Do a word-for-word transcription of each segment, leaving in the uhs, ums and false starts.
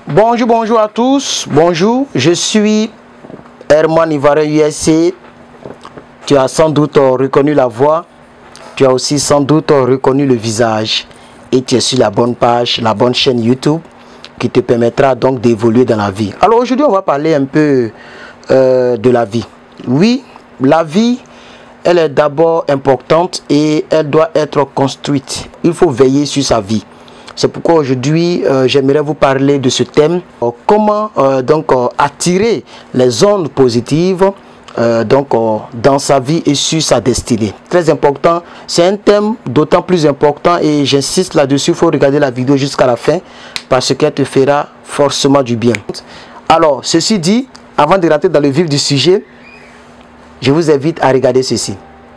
Bonjour, bonjour à tous. Bonjour, je suis Herman Ivoirien U S C. Tu as sans doute reconnu la voix. Tu as aussi sans doute reconnu le visage. Et tu es sur la bonne page, la bonne chaîne YouTube qui te permettra donc d'évoluer dans la vie. Alors aujourd'hui, on va parler un peu euh, de la vie. Oui, la vie, elle est d'abord importante et elle doit être construite. Il faut veiller sur sa vie. C'est pourquoi aujourd'hui, euh, j'aimerais vous parler de ce thème. Euh, comment euh, donc euh, attirer les ondes positives euh, donc, euh, dans sa vie et sur sa destinée. Très important. C'est un thème d'autant plus important et j'insiste là-dessus. Il faut regarder la vidéo jusqu'à la fin parce qu'elle te fera forcément du bien. Alors, ceci dit, avant de rentrer dans le vif du sujet, je vous invite à regarder ceci.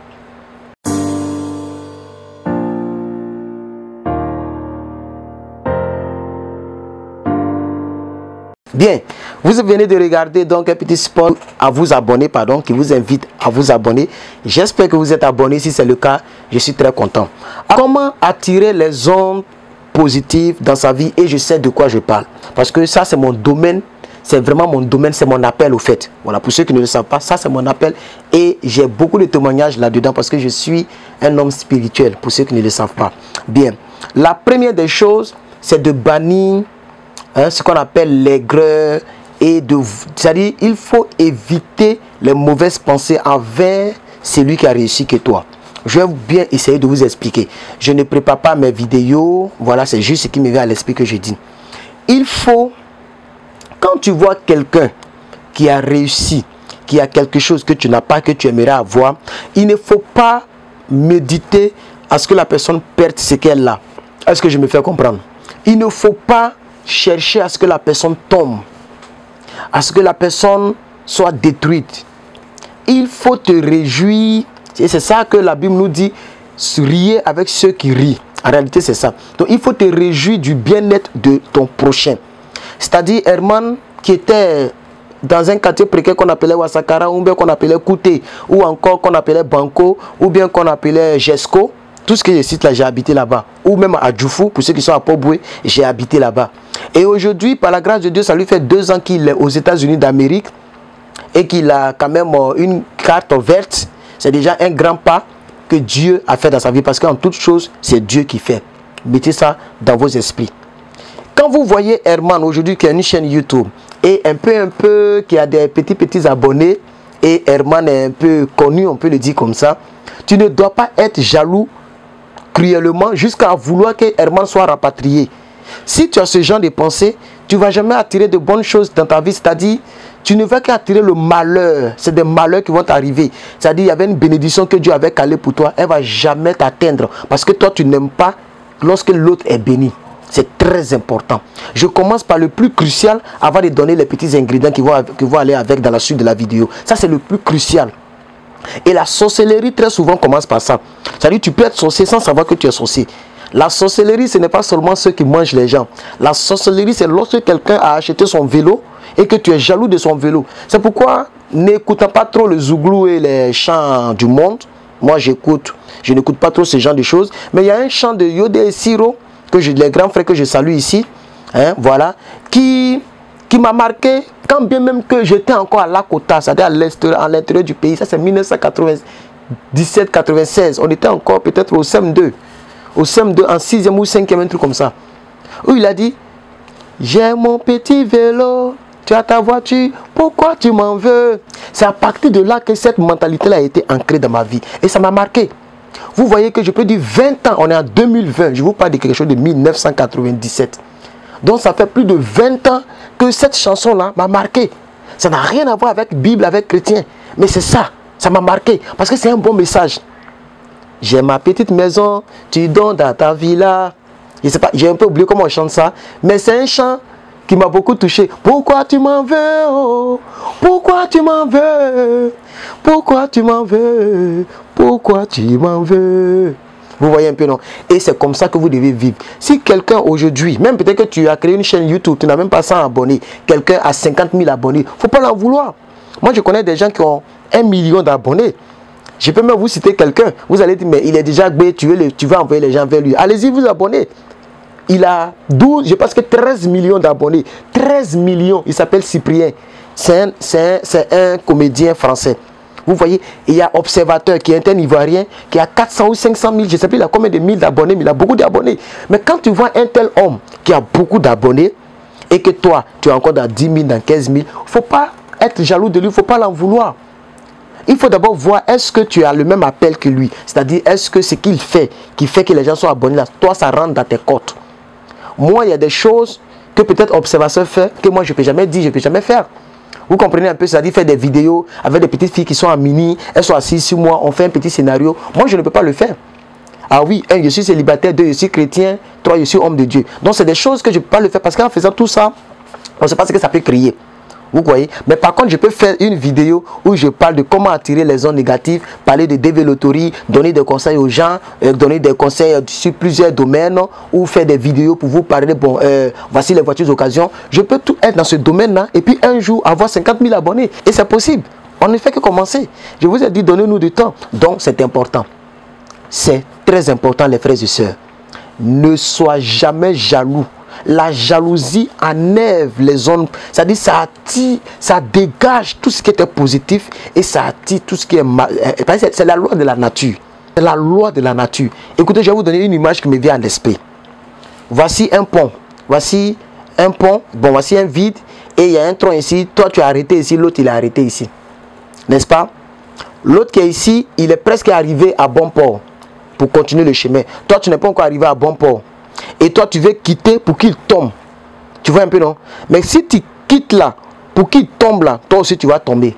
Bien, vous venez de regarder donc un petit spot à vous abonner, pardon, qui vous invite à vous abonner. J'espère que vous êtes abonné. Si c'est le cas, je suis très content. Comment attirer les ondes positives dans sa vie? Et je sais de quoi je parle. Parce que ça, c'est mon domaine. C'est vraiment mon domaine, c'est mon appel au fait. Voilà, pour ceux qui ne le savent pas, ça c'est mon appel. Et j'ai beaucoup de témoignages là-dedans parce que je suis un homme spirituel, pour ceux qui ne le savent pas. Bien, la première des choses, c'est de bannir Hein, ce qu'on appelle l'aigreur et de, c'est-à-dire il faut éviter les mauvaises pensées envers celui qui a réussi que toi. Je vais bien essayer de vous expliquer. Je ne prépare pas mes vidéos, voilà, c'est juste ce qui me vient à l'esprit que je dis. Il faut, quand tu vois quelqu'un qui a réussi, qui a quelque chose que tu n'as pas, que tu aimerais avoir, il ne faut pas méditer à ce que la personne perde ce qu'elle a. Est-ce que je me fais comprendre? Il ne faut pas chercher à ce que la personne tombe, à ce que la personne soit détruite. Il faut te réjouir, et c'est ça que la Bible nous dit, riez avec ceux qui rient. En réalité, c'est ça. Donc, il faut te réjouir du bien-être de ton prochain. C'est-à-dire, Herman, qui était dans un quartier précaire qu'on appelait Wasakara, ou bien qu'on appelait Kouté, ou encore qu'on appelait Banco, ou bien qu'on appelait Jesco. Tout ce que je cite là, j'ai habité là-bas. Ou même à Djoufou, pour ceux qui sont à Poboué, j'ai habité là-bas. Et aujourd'hui, par la grâce de Dieu, ça lui fait deux ans qu'il est aux États-Unis d'Amérique et qu'il a quand même une carte verte. C'est déjà un grand pas que Dieu a fait dans sa vie parce qu'en toute chose, c'est Dieu qui fait. Mettez ça dans vos esprits. Quand vous voyez Herman aujourd'hui qui a une chaîne YouTube et un peu, un peu, qui a des petits, petits abonnés et Herman est un peu connu, on peut le dire comme ça, tu ne dois pas être jaloux cruellement jusqu'à vouloir que Herman soit rapatrié. Si tu as ce genre de pensée, tu ne vas jamais attirer de bonnes choses dans ta vie. C'est-à-dire, tu ne vas qu'attirer le malheur. C'est des malheurs qui vont t'arriver. C'est-à-dire, il y avait une bénédiction que Dieu avait calée pour toi. Elle ne va jamais t'atteindre. Parce que toi, tu n'aimes pas lorsque l'autre est béni. C'est très important. Je commence par le plus crucial avant de donner les petits ingrédients qui vont, qui vont aller avec dans la suite de la vidéo. Ça, c'est le plus crucial. Et la sorcellerie, très souvent, commence par ça. C'est-à-dire, tu peux être sorcier sans savoir que tu es sorcier. La sorcellerie, ce n'est pas seulement ceux qui mangent les gens. La sorcellerie, c'est lorsque quelqu'un a acheté son vélo et que tu es jaloux de son vélo. C'est pourquoi, n'écoutant pas trop le zouglou et les chants du monde, moi j'écoute, je n'écoute pas trop ce genre de choses, mais il y a un chant de Yodé et Siro, que je, les grands frères que je salue ici, hein, voilà, qui, qui m'a marqué, quand bien même que j'étais encore à Lakota, c'est-à-dire à l'intérieur du pays. Ça, c'est mille neuf cent quatre-vingt-dix-sept quatre-vingt-seize. On était encore peut-être au C E M deux. Au C E M deux, en sixième ou cinquième, un truc comme ça. Où il a dit, j'ai mon petit vélo, tu as ta voiture, pourquoi tu m'en veux? C'est à partir de là que cette mentalité-là a été ancrée dans ma vie. Et ça m'a marqué. Vous voyez que je peux dire vingt ans, on est en deux mille vingt. Je vous parle de quelque chose de mille neuf cent quatre-vingt-dix-sept. Donc ça fait plus de vingt ans que cette chanson-là m'a marqué. Ça n'a rien à voir avec Bible, avec chrétien. Mais c'est ça, ça m'a marqué. Parce que c'est un bon message. J'ai ma petite maison, tu donnes dans ta villa. Je sais pas, j'ai un peu oublié comment on chante ça. Mais c'est un chant qui m'a beaucoup touché. Pourquoi tu m'en veux? Oh, pourquoi tu m'en veux? Pourquoi tu m'en veux? Pourquoi tu m'en veux? Vous voyez un peu, non? Et c'est comme ça que vous devez vivre. Si quelqu'un aujourd'hui, même peut-être que tu as créé une chaîne YouTube, tu n'as même pas cent abonnés, quelqu'un a cinquante mille abonnés, il ne faut pas l'en vouloir. Moi, je connais des gens qui ont un million d'abonnés. Je peux même vous citer quelqu'un. Vous allez dire, mais il est déjà gbé, tu veux, le, tu veux envoyer les gens vers lui. Allez-y, vous abonnez. il a douze, je pense que treize millions d'abonnés. treize millions, il s'appelle Cyprien. C'est un, c'est un, un comédien français. Vous voyez, il y a Observateur qui est un Ivoirien qui a quatre cents ou cinq cent mille, je ne sais plus il a combien de mille d'abonnés, mais il a beaucoup d'abonnés. Mais quand tu vois un tel homme qui a beaucoup d'abonnés et que toi, tu es encore dans dix mille, dans quinze mille, il ne faut pas être jaloux de lui, il ne faut pas l'en vouloir. Il faut d'abord voir est-ce que tu as le même appel que lui. C'est-à-dire, est-ce que ce qu'il fait, qui fait que les gens sont abonnés là, toi, ça rentre dans tes côtes. Moi, il y a des choses que peut-être Observateur fait, que moi, je ne peux jamais dire, je ne peux jamais faire. Vous comprenez un peu, c'est-à-dire faire des vidéos avec des petites filles qui sont en mini, elles sont assises sur moi, on fait un petit scénario. Moi, je ne peux pas le faire. Ah oui, un, je suis célibataire, deux, je suis chrétien, trois, je suis homme de Dieu. Donc, c'est des choses que je ne peux pas le faire parce qu'en faisant tout ça, on ne sait pas ce que ça peut créer. Vous voyez? Mais par contre, je peux faire une vidéo où je parle de comment attirer les ondes négatives, parler de développerie, donner des conseils aux gens, euh, donner des conseils sur plusieurs domaines, ou faire des vidéos pour vous parler, bon, euh, voici les voitures d'occasion. Je peux tout être dans ce domaine-là et puis un jour avoir cinquante mille abonnés. Et c'est possible. On ne fait que commencer. Je vous ai dit, donnez-nous du temps. Donc, c'est important. C'est très important, les frères et sœurs. Ne sois jamais jaloux. La jalousie enlève les zones, c'est-à-dire ça attire, ça dégage tout ce qui était positif et ça attire tout ce qui est mal. C'est la loi de la nature. C'est la loi de la nature. Écoutez, je vais vous donner une image qui me vient à l'esprit. Voici un pont. Voici un pont. Bon, voici un vide et il y a un tronc ici. Toi, tu es arrêté ici, l'autre, il est arrêté ici. N'est-ce pas? L'autre qui est ici, il est presque arrivé à bon port pour continuer le chemin. Toi, tu n'es pas encore arrivé à bon port. Et toi, tu veux quitter pour qu'il tombe. Tu vois un peu, non? Mais si tu quittes là, pour qu'il tombe là, toi aussi, tu vas tomber.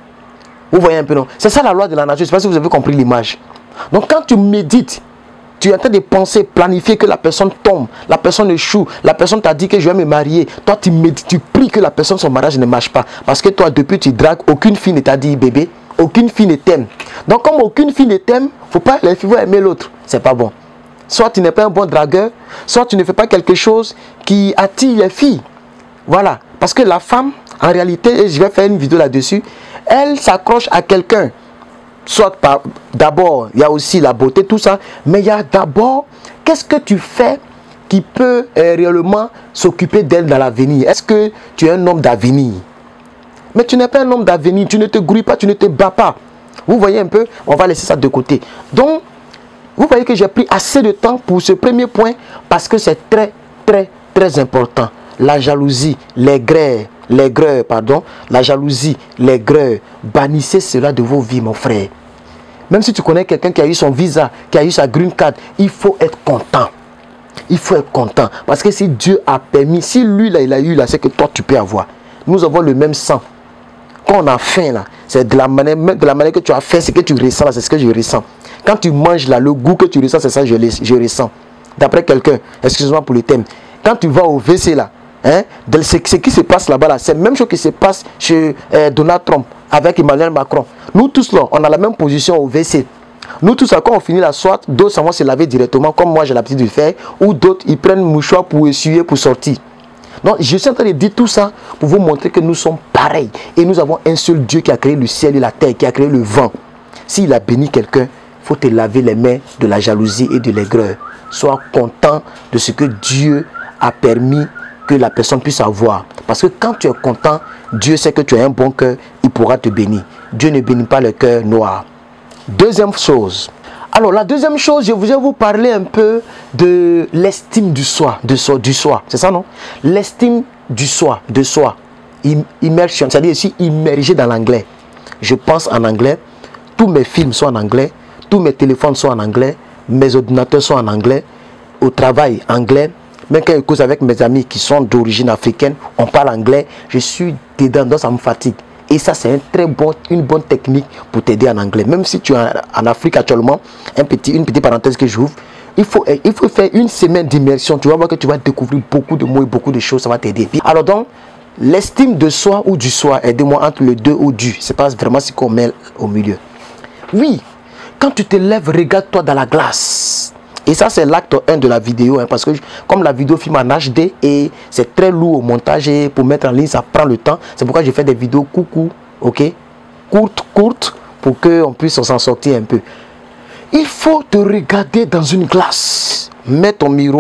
Vous voyez un peu, non? C'est ça la loi de la nature. Je ne sais pas si vous avez compris l'image. Donc, quand tu médites, tu es en train de penser, planifier que la personne tombe, la personne échoue, la personne t'a dit que je vais me marier. Toi, tu médites, tu pries que la personne, son mariage ne marche pas. Parce que toi, depuis tu dragues, aucune fille ne t'a dit bébé, aucune fille ne t'aime. Donc, comme aucune fille ne t'aime, il ne faut pas les filles aimer l'autre. C'est pas bon. Soit tu n'es pas un bon dragueur, soit tu ne fais pas quelque chose qui attire les filles. Voilà. Parce que la femme, en réalité, et je vais faire une vidéo là-dessus, elle s'accroche à quelqu'un. Soit par, d'abord, il y a aussi la beauté, tout ça. Mais il y a d'abord, qu'est-ce que tu fais qui peut euh, réellement s'occuper d'elle dans l'avenir? Est-ce que tu es un homme d'avenir? Mais tu n'es pas un homme d'avenir, tu ne te grouilles pas, tu ne te bats pas. Vous voyez un peu? On va laisser ça de côté. Donc, vous voyez que j'ai pris assez de temps pour ce premier point parce que c'est très, très, très important. La jalousie, l'aigreur, l'aigreur, pardon, la jalousie, l'aigreur, bannissez cela de vos vies, mon frère. Même si tu connais quelqu'un qui a eu son visa, qui a eu sa green card, il faut être content. Il faut être content. Parce que si Dieu a permis, si lui, là, il a eu, là, c'est que toi, tu peux avoir. Nous avons le même sang. Quand on a faim, là, c'est de la manière, de la manière que tu as faim, ce que tu ressens, là, c'est ce que je ressens. Quand tu manges là, le goût que tu ressens, c'est ça que je, je ressens. D'après quelqu'un, excuse-moi pour le thème. Quand tu vas au V C là, hein, ce, ce qui se passe là-bas, là, c'est la même chose qui se passe chez euh, Donald Trump avec Emmanuel Macron. Nous tous là, on a la même position au V C. Nous tous là, quand on finit la soit, d'autres s'en vont se laver directement, comme moi j'ai l'habitude de le faire, ou d'autres, ils prennent mouchoir pour essuyer, pour sortir. Donc, je suis en train de dire tout ça pour vous montrer que nous sommes pareils. Et nous avons un seul Dieu qui a créé le ciel et la terre, qui a créé le vent. S'il a béni quelqu'un, il faut te laver les mains de la jalousie et de l'aigreur. Sois content de ce que Dieu a permis que la personne puisse avoir. Parce que quand tu es content, Dieu sait que tu as un bon cœur, il pourra te bénir. Dieu ne bénit pas le cœur noir. Deuxième chose. Alors, la deuxième chose, je vais vous parler un peu de l'estime du soi. De soi, du soi. C'est ça, non? L'estime du soi, de soi. Immersion, c'est-à-dire ici, immergé dans l'anglais. Je pense en anglais. Tous mes films sont en anglais. Tous mes téléphones sont en anglais. Mes ordinateurs sont en anglais. Au travail, anglais. Même quand je cause avec mes amis qui sont d'origine africaine, on parle anglais. Je suis dedans, donc ça me fatigue. Et ça, c'est un très bon, une bonne technique pour t'aider en anglais. Même si tu es en Afrique actuellement, un petit, une petite parenthèse que j'ouvre, il faut, il faut faire une semaine d'immersion. Tu vas voir que tu vas découvrir beaucoup de mots et beaucoup de choses. Ça va t'aider. Alors donc, l'estime de soi ou du soi, aidez-moi entre le deux ou du. C'est pas vraiment ce qu'on met au milieu. Oui, quand tu te lèves, regarde-toi dans la glace. Et ça, c'est l'acte un de la vidéo. Hein, parce que comme la vidéo filme en H D et c'est très lourd au montage et pour mettre en ligne, ça prend le temps. C'est pourquoi je fais des vidéos coucou, ok, courtes, courtes, pour qu'on puisse s'en sortir un peu. Il faut te regarder dans une glace. Mets ton miroir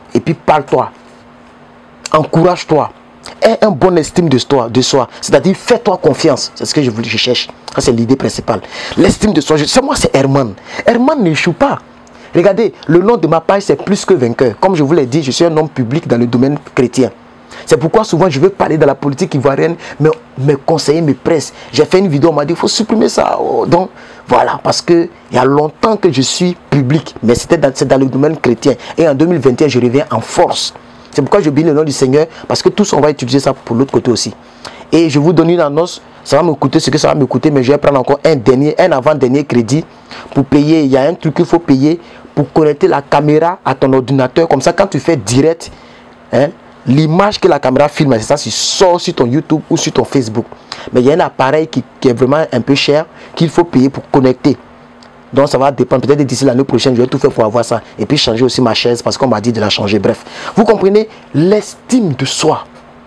et puis parle-toi. Encourage-toi. Aie un bon estime de soi. De soi. C'est-à-dire, fais-toi confiance. C'est ce que je, je cherche. Ça, c'est l'idée principale. L'estime de soi. C'est moi, c'est Herman. Herman n'échoue pas. Regardez, le nom de ma page, c'est Plus que Vainqueur. Comme je vous l'ai dit, je suis un homme public dans le domaine chrétien. C'est pourquoi souvent je veux parler de la politique ivoirienne, mais mes conseillers me pressent. J'ai fait une vidéo, on m'a dit, il faut supprimer ça. Oh, donc, voilà, parce qu'il y a longtemps que je suis public, mais c'était dans, dans le domaine chrétien. Et en deux mille vingt et un, je reviens en force. C'est pourquoi je bénis le nom du Seigneur, parce que tous, on va utiliser ça pour l'autre côté aussi. Et je vous donne une annonce, ça va me coûter ce que ça va me coûter, mais je vais prendre encore un dernier, un avant-dernier crédit pour payer. Il y a un truc qu'il faut payer pour connecter la caméra à ton ordinateur. Comme ça, quand tu fais direct, hein, l'image que la caméra filme, c'est ça, ça sort sur ton YouTube ou sur ton Facebook. Mais il y a un appareil qui, qui est vraiment un peu cher, qu'il faut payer pour connecter. Donc ça va dépendre, peut-être d'ici l'année prochaine, je vais tout faire pour avoir ça. Et puis changer aussi ma chaise, parce qu'on m'a dit de la changer. Bref, vous comprenez l'estime de soi.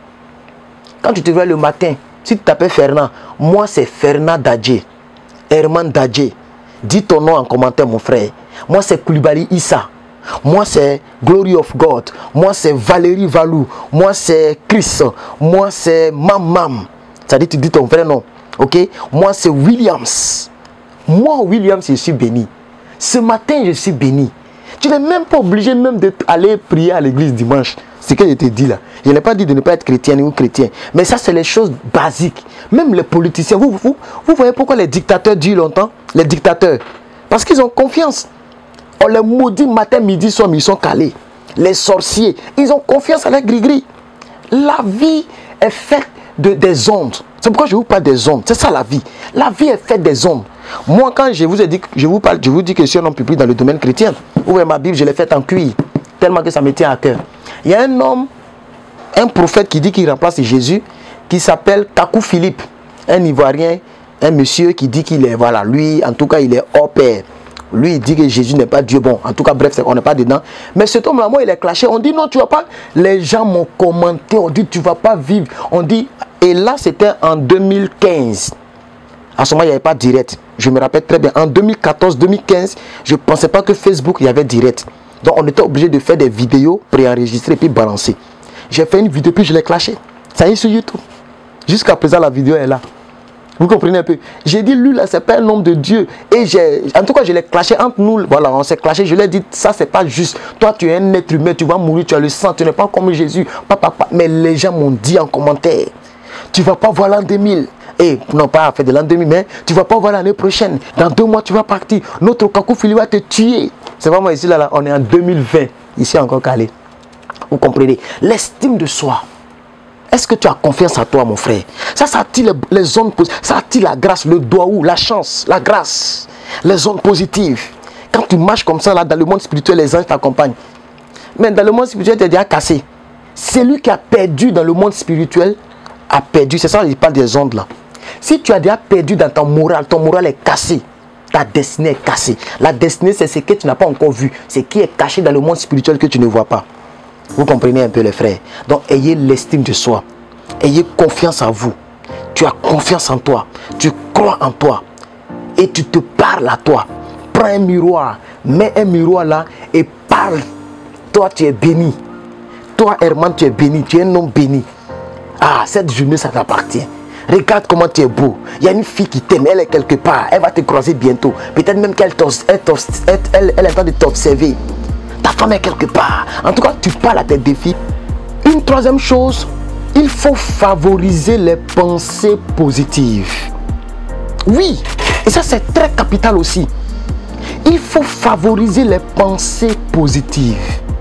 Quand tu te réveilles le matin, si tu t'appelles Fernand, moi c'est Fernand Dadje, Herman Dadje. Dis ton nom en commentaire, mon frère. Moi c'est Koulibaly Issa. Moi c'est Glory of God. Moi c'est Valérie Valou. Moi c'est Chris. Moi c'est Mamam. Ça dit, tu dis ton vrai nom. Ok? Moi c'est Williams. Moi Williams, je suis béni. Ce matin, je suis béni. Tu n'es même pas obligé même d'aller prier à l'église dimanche. C'est ce que je te dis là. Je n'ai pas dit de ne pas être chrétien ou chrétien. Mais ça, c'est les choses basiques. Même les politiciens. Vous, vous, vous voyez pourquoi les dictateurs durent longtemps? Les dictateurs. Parce qu'ils ont confiance. On les maudit matin, midi, soir, mais ils sont calés. Les sorciers, ils ont confiance à la gris-gris. La vie est faite de, des ondes. C'est pourquoi je vous parle des ondes. C'est ça la vie. La vie est faite des ondes. Moi, quand je vous ai dit, je vous parle, je vous dis que je suis un homme public dans le domaine chrétien. Vous voyez ma Bible, je l'ai faite en cuir. Tellement que ça me tient à cœur. Il y a un homme, un prophète qui dit qu'il remplace Jésus, qui s'appelle Kakou Philippe. Un Ivoirien, un monsieur qui dit qu'il est, voilà, lui, en tout cas, il est hors pair. Lui, il dit que Jésus n'est pas Dieu. Bon, en tout cas, bref, on n'est pas dedans. Mais cet homme-là, moi, il est clashé. On dit non, tu vas pas. Les gens m'ont commenté. On dit, tu vas pas vivre. On dit, et là, c'était en deux mille quinze. À ce moment, il n'y avait pas direct. Je me rappelle très bien. En deux mille quatorze deux mille quinze, je ne pensais pas que Facebook, il y avait direct. Donc, on était obligé de faire des vidéos préenregistrées et puis balancer. J'ai fait une vidéo, puis je l'ai clashée. Ça y est sur YouTube. Jusqu'à présent, la vidéo est là. Vous comprenez un peu? J'ai dit, lui là, c'est pas un homme de Dieu. Et j'ai, en tout cas, je l'ai clashé entre nous. Voilà, on s'est clashé. Je lui ai dit, ça, c'est pas juste. Toi, tu es un être humain, tu vas mourir, tu as le sang, tu n'es pas comme Jésus. Papa, papa. Mais les gens m'ont dit en commentaire, tu vas pas voir l'an deux mille. Et non pas à faire de l'an deux mille, mais tu vas pas voir l'année prochaine. Dans deux mois, tu vas partir. Notre Kakou Philippe va te tuer. C'est vraiment ici, là, là, on est en deux mille vingt. Ici, encore calé. Vous comprenez? L'estime de soi. Est-ce que tu as confiance en toi, mon frère? Ça, ça attire les, les zones positives. Ça attire la grâce, le doigt où, la chance, la grâce. Les zones positives. Quand tu marches comme ça, là, dans le monde spirituel, les anges t'accompagnent. Mais dans le monde spirituel, tu es déjà cassé. Celui qui a perdu dans le monde spirituel a perdu. C'est ça, il parle des ondes là. Si tu as déjà perdu dans ton moral, ton moral est cassé. Ta destinée est cassée. La destinée, c'est ce que tu n'as pas encore vu. Ce qui est caché dans le monde spirituel que tu ne vois pas. Vous comprenez un peu les frères. Donc ayez l'estime de soi. Ayez confiance en vous. Tu as confiance en toi. Tu crois en toi. Et tu te parles à toi. Prends un miroir. Mets un miroir là et parle. Toi tu es béni. Toi Herman tu es béni. Tu es un homme béni. Ah, cette journée ça t'appartient. Regarde comment tu es beau. Il y a une fille qui t'aime. Elle est quelque part. Elle va te croiser bientôt. Peut-être même qu'elle elle, elle, elle est en train de t'observer. Ta femme est quelque part. En tout cas, tu parles à tes défis. Une troisième chose, il faut favoriser les pensées positives. Oui, et ça c'est très capital aussi. Il faut favoriser les pensées positives.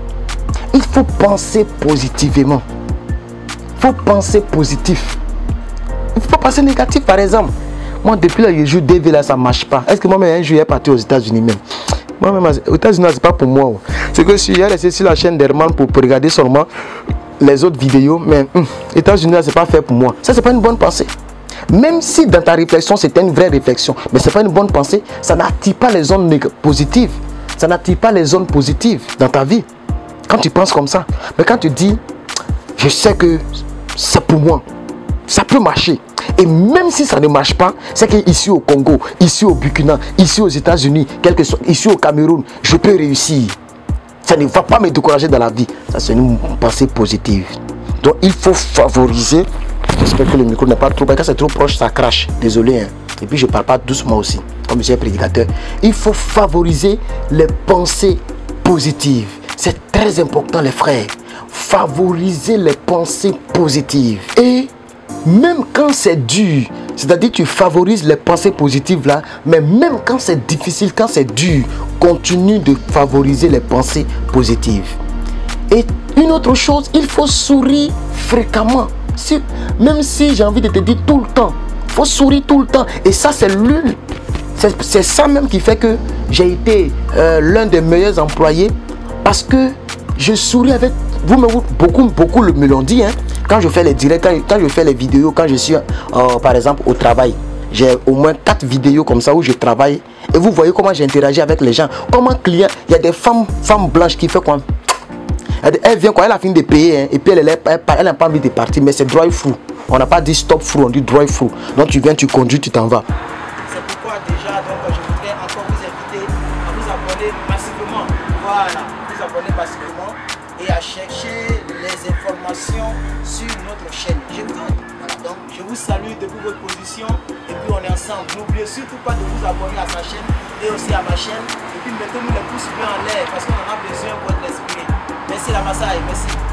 Il faut penser positivement. Il faut penser positif. Il ne faut pas penser négatif, par exemple. Moi, depuis là, je joue D V là, ça ne marche pas. Est-ce que moi-même, un jour, je suis parti aux États-Unis même? Moi-même, aux États-Unis, ce n'est pas pour moi. C'est que si j'ai resté sur la chaîne d'Herman pour, pour regarder seulement les autres vidéos, mais hum, les États-Unis, ce n'est pas fait pour moi. Ça, ce n'est pas une bonne pensée. Même si dans ta réflexion, c'était une vraie réflexion, mais ce n'est pas une bonne pensée, ça n'attire pas les zones positives. Ça n'attire pas les zones positives dans ta vie. Quand tu penses comme ça, mais quand tu dis, je sais que c'est pour moi, ça peut marcher. Et même si ça ne marche pas, c'est qu'ici au Congo, ici au Burkina, ici aux États-Unis, quelque soit, ici au Cameroun, je peux réussir. ça ne va pas me décourager dans la vie. Ça, c'est une pensée positive. Donc, il faut favoriser. J'espère que le micro n'est pas trop... Quand c'est trop proche, ça crache. Désolé. Hein. Et puis, je ne parle pas doucement aussi, comme monsieur le prédicateur. Il faut favoriser les pensées positives. C'est très important, les frères. Favoriser les pensées positives. Et même quand c'est dur, c'est-à-dire tu favorises les pensées positives là, mais même quand c'est difficile, quand c'est dur, continue de favoriser les pensées positives. Et une autre chose, il faut sourire fréquemment. Si, même si j'ai envie de te dire tout le temps, il faut sourire tout le temps. Et ça, c'est l'une. C'est ça même qui fait que j'ai été euh, l'un des meilleurs employés, parce que je souris avec vous. Me, beaucoup, beaucoup me l'ont dit. Hein, quand je fais les directs, quand, quand je fais les vidéos, quand je suis euh, par exemple au travail, j'ai au moins quatre vidéos comme ça où je travaille. Et vous voyez comment j'interagis avec les gens. Comment client, il y a des femmes, femmes blanches qui font quoi. Elle vient quand elle a fini de payer, hein, et puis elle n'a elle, elle, elle pas envie de partir, mais c'est drive-through. On n'a pas dit stop through, on dit drive-through. Donc tu viens, tu conduis, tu t'en vas. C'est pourquoi déjà donc, je voudrais encore vous inviter à vous abonner massivement. Voilà, vous abonner massivement et à chercher les informations sur notre chaîne. Je vous, voilà, donc, je vous salue depuis votre position et puis on est ensemble. N'oubliez surtout pas de vous abonner à sa chaîne et aussi à ma chaîne. Et puis mettez-nous les pouces bleus en l'air parce qu'on en a besoin pour être inspiré. Merci la Massaï, merci.